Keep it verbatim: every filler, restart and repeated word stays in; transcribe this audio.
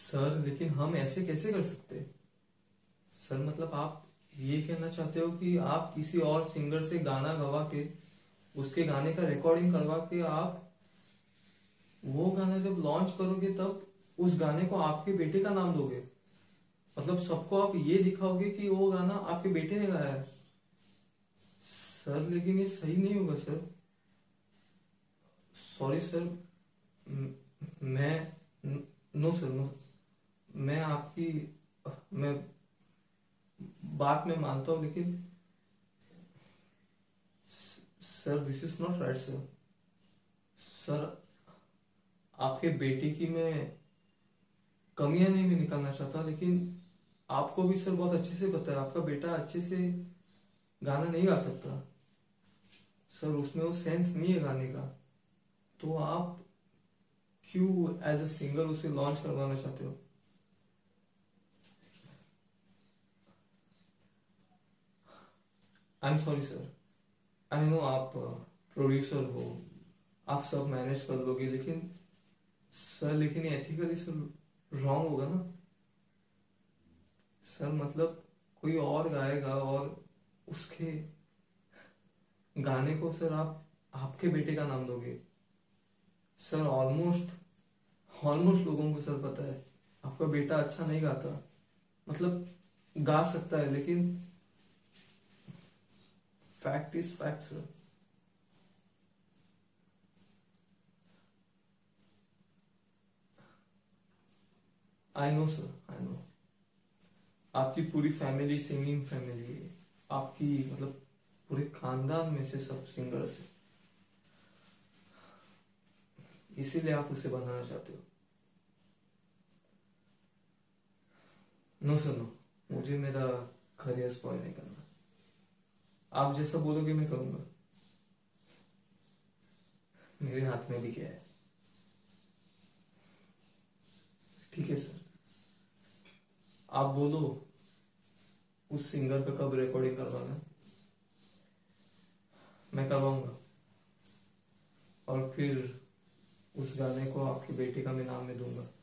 Sir लेकिन हम ऐसे कैसे कर सकते? सर मतलब आप ये कहना चाहते हो कि आप किसी और सिंगर से गाना गवा के उसके गाने का रिकॉर्डिंग करवा के आप वो गाना जब लॉन्च करोगे तब उस गाने को आपके बेटे का नाम दोगे? मतलब सबको आप ये दिखाओगे कि वो गाना आपके बेटे ने गाया है? सर लेकिन ये सही नहीं होगा सर। Sorry sir. म- मैं नो सर, नो। मैं आपकी मैं बात में मानता हूँ लेकिन sir this is not right sir. Sir आपके बेटे की मैं कमियां नहीं मैं निकालना चाहता, लेकिन आपको भी सर बहुत अच्छे से पता है आपका बेटा अच्छे से गाना नहीं गा सकता। सर उसमें वो सेंस नहीं है गाने का, तो आप क्यों एज अ सिंगर उसे लॉन्च करवाना चाहते हो? I am sorry sir. I know आप प्रोड्यूसर हो, आप सब मैनेज कर लोगे, लेकिन सर लेकिन ये एथिकली सर रॉन्ग होगा ना सर। मतलब कोई और गाएगा और उसके गाने को सर आप आपके बेटे का नाम दोगे? सर ऑलमोस्ट ऑलमोस्ट लोगों को सर पता है आपका बेटा अच्छा नहीं गाता। मतलब गा सकता है लेकिन fact is fact sir. I know sir, I know. आपकी पूरी फैमिली सिंगिंग फैमिली है। आपकी मतलब पूरे खानदान में से सब सिंगर्स है, इसीलिए आप उसे बनाना चाहते हो। No sir, no. मुझे मेरा करियर स्पॉइल नहीं करना। आप जैसा बोलोगे मैं करूंगा। मेरे हाथ में भी क्या है। ठीक है सर, आप बोलो उस सिंगर का कब रिकॉर्डिंग करवाना है, मैं करवाऊंगा। और फिर उस गाने को आपके बेटे का मैं नाम में दूंगा।